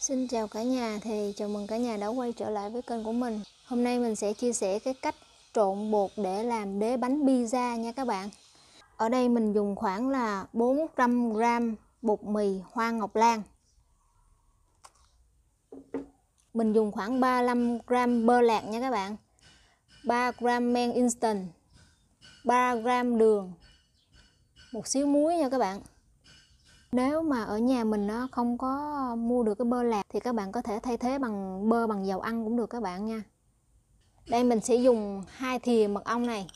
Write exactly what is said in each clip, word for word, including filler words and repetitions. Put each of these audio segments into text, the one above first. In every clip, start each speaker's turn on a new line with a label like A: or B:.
A: Xin chào cả nhà, thì chào mừng cả nhà đã quay trở lại với kênh của mình. Hôm nay mình sẽ chia sẻ cái cách trộn bột để làm đế bánh pizza nha các bạn. Ở đây mình dùng khoảng là bốn trăm gam bột mì Hoa Ngọc Lan. Mình dùng khoảng ba mươi lăm gam bơ lạc nha các bạn. ba gam men instant, ba gam đường, một xíu muối nha các bạn. Nếu mà ở nhà mình nó không có mua được cái bơ lạc thì các bạn có thể thay thế bằng bơ bằng dầu ăn cũng được các bạn nha. Đây mình sẽ dùng hai thìa mật ong này.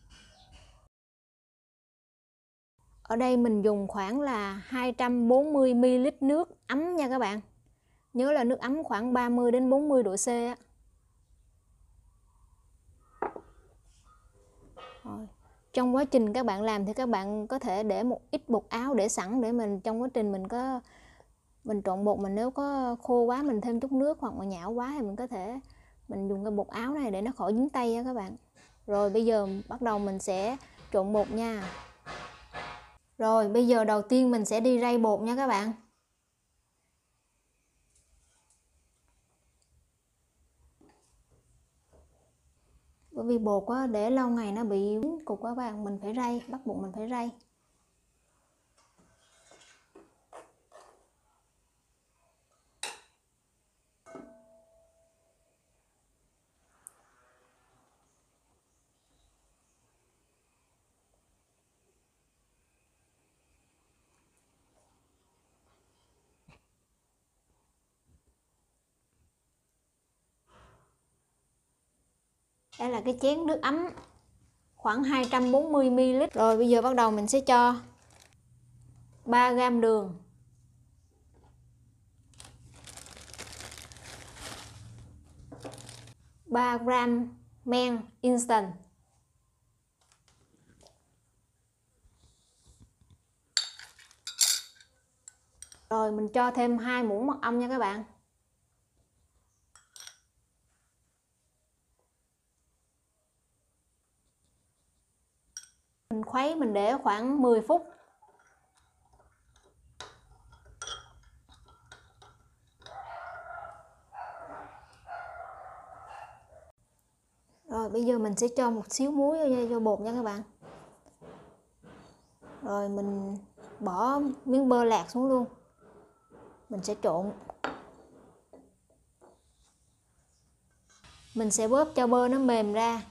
A: Ở đây mình dùng khoảng là hai trăm bốn mươi mi li lít nước ấm nha các bạn. Nhớ là nước ấm khoảng ba mươi đến bốn mươi độ C á. Rồi. Trong quá trình các bạn làm thì các bạn có thể để một ít bột áo để sẵn để mình trong quá trình mình có mình trộn bột, mình nếu có khô quá mình thêm chút nước hoặc mà nhão quá thì mình có thể mình dùng cái bột áo này để nó khỏi dính tay á các bạn. Rồi bây giờ bắt đầu mình sẽ trộn bột nha. Rồi bây giờ đầu tiên mình sẽ đi rây bột nha các bạn. Bởi vì bột á, để lâu ngày nó bị cục các bạn, mình phải rây, bắt buộc mình phải rây. Đây là cái chén nước ấm khoảng hai trăm bốn mươi mi li lít. Rồi bây giờ bắt đầu mình sẽ cho ba gam đường, ba gam men instant, rồi mình cho thêm hai muỗng mật ong nha các bạn. Mình khuấy, mình để khoảng mười phút. Rồi bây giờ mình sẽ cho một xíu muối vô, vô bột nha các bạn. Rồi mình bỏ miếng bơ lạc xuống luôn. Mình sẽ trộn. Mình sẽ bóp cho bơ nó mềm ra.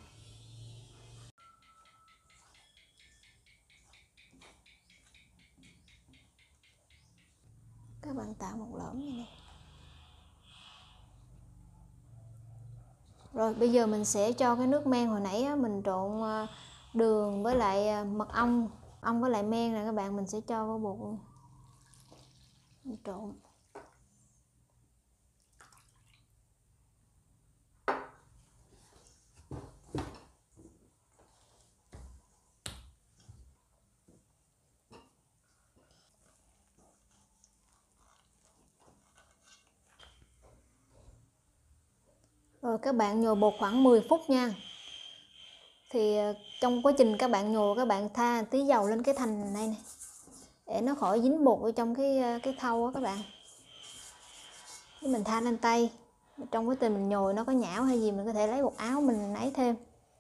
A: Các bạn tạo một lõm như này. Rồi bây giờ mình sẽ cho cái nước men hồi nãy á, mình trộn đường với lại mật ong, ong với lại men nè các bạn, mình sẽ cho vào bột luôn. Mình trộn. Rồi các bạn nhồi bột khoảng mười phút nha. Thì trong quá trình các bạn nhồi, các bạn tha tí dầu lên cái thành này này để nó khỏi dính bột ở trong cái cái thau á các bạn. Nếu mình tha lên tay, trong quá trình mình nhồi nó có nhão hay gì mình có thể lấy bột áo mình ấy thêm.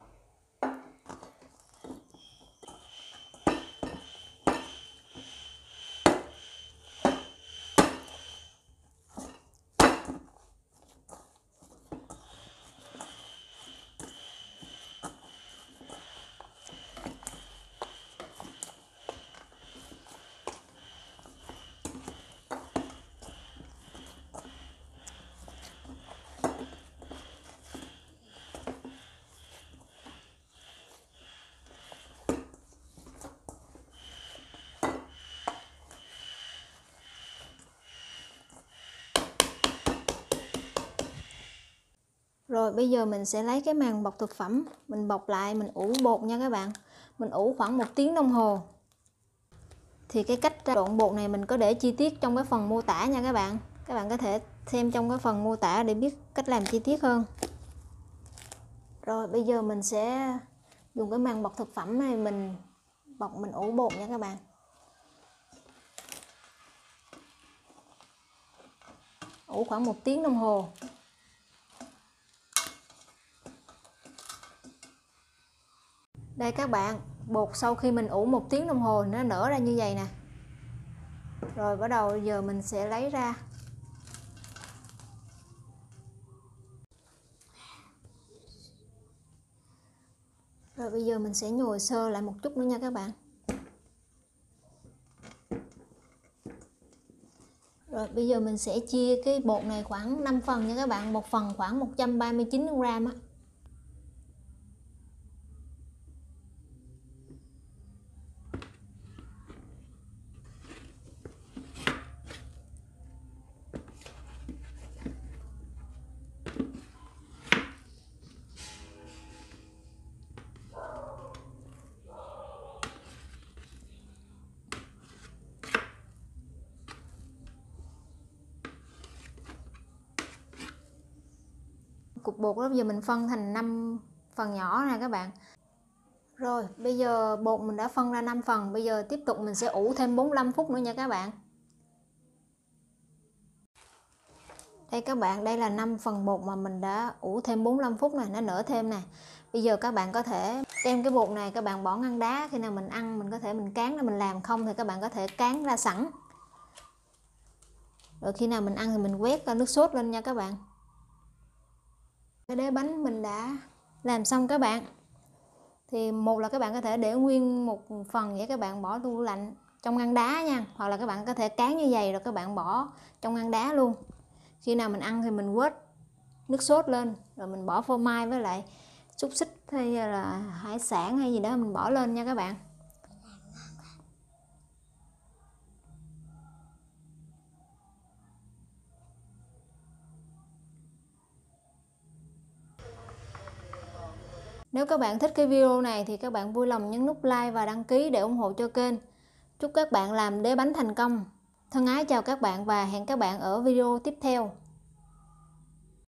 A: Rồi bây giờ mình sẽ lấy cái màng bọc thực phẩm, mình bọc lại, mình ủ bột nha các bạn. Mình ủ khoảng một tiếng đồng hồ. Thì cái cách trộn bột này mình có để chi tiết trong cái phần mô tả nha các bạn. Các bạn có thể xem trong cái phần mô tả để biết cách làm chi tiết hơn. Rồi bây giờ mình sẽ dùng cái màng bọc thực phẩm này mình bọc, mình ủ bột nha các bạn. ủ khoảng một tiếng đồng hồ. Đây các bạn, bột sau khi mình ủ một tiếng đồng hồ nó nở ra như vậy nè. Rồi bắt đầu giờ mình sẽ lấy ra. Rồi bây giờ mình sẽ nhồi sơ lại một chút nữa nha các bạn. Rồi bây giờ mình sẽ chia cái bột này khoảng năm phần nha các bạn, một phần khoảng một trăm ba mươi chín gam á. Cục bột đó bây giờ mình phân thành năm phần nhỏ nè các bạn. Rồi bây giờ bột mình đã phân ra năm phần, bây giờ tiếp tục mình sẽ ủ thêm bốn mươi lăm phút nữa nha các bạn. Đây các bạn, đây là năm phần bột mà mình đã ủ thêm bốn mươi lăm phút này, nó nở thêm nè. Bây giờ các bạn có thể đem cái bột này các bạn bỏ ngăn đá, khi nào mình ăn mình có thể mình cán ra mình làm, không thì các bạn có thể cán ra sẵn. Rồi khi nào mình ăn thì mình quét nước sốt lên nha các bạn. Cái đế bánh mình đã làm xong các bạn. Thì một là các bạn có thể để nguyên một phần vậy các bạn bỏ tủ lạnh trong ngăn đá nha, hoặc là các bạn có thể cán như vậy rồi các bạn bỏ trong ngăn đá luôn. Khi nào mình ăn thì mình quét nước sốt lên, rồi mình bỏ phô mai với lại xúc xích hay là hải sản hay gì đó mình bỏ lên nha các bạn. Nếu các bạn thích cái video này thì các bạn vui lòng nhấn nút like và đăng ký để ủng hộ cho kênh. Chúc các bạn làm đế bánh thành công. Thân ái chào các bạn và hẹn các bạn ở video tiếp theo.